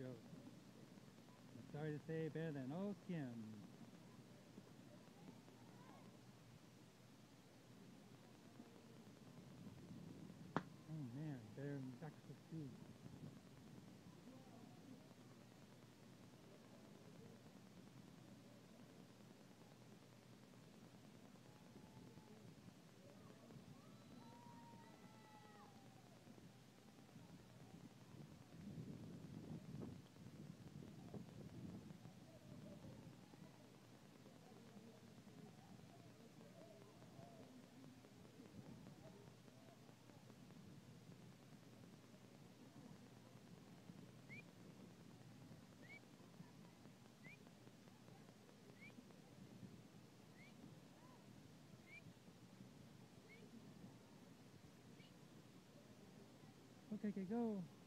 joke. I'm sorry to say, better than old Kim. Oh man, better than Dr. Seuss. Okay, go.